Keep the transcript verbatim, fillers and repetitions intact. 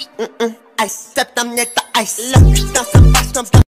Mm-mm. Ice, step там нет ice. Look, dans sa face,